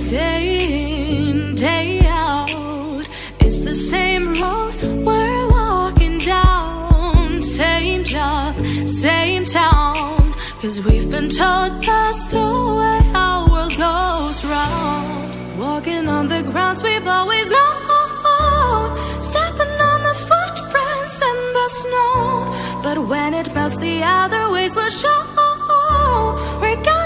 Day in, day out, it's the same road we're walking down. Same job, same town, 'cause we've been told that's the way our world goes round. Walking on the grounds we've always known, stepping on the footprints in the snow. But when it melts, the other ways will show. We're gonna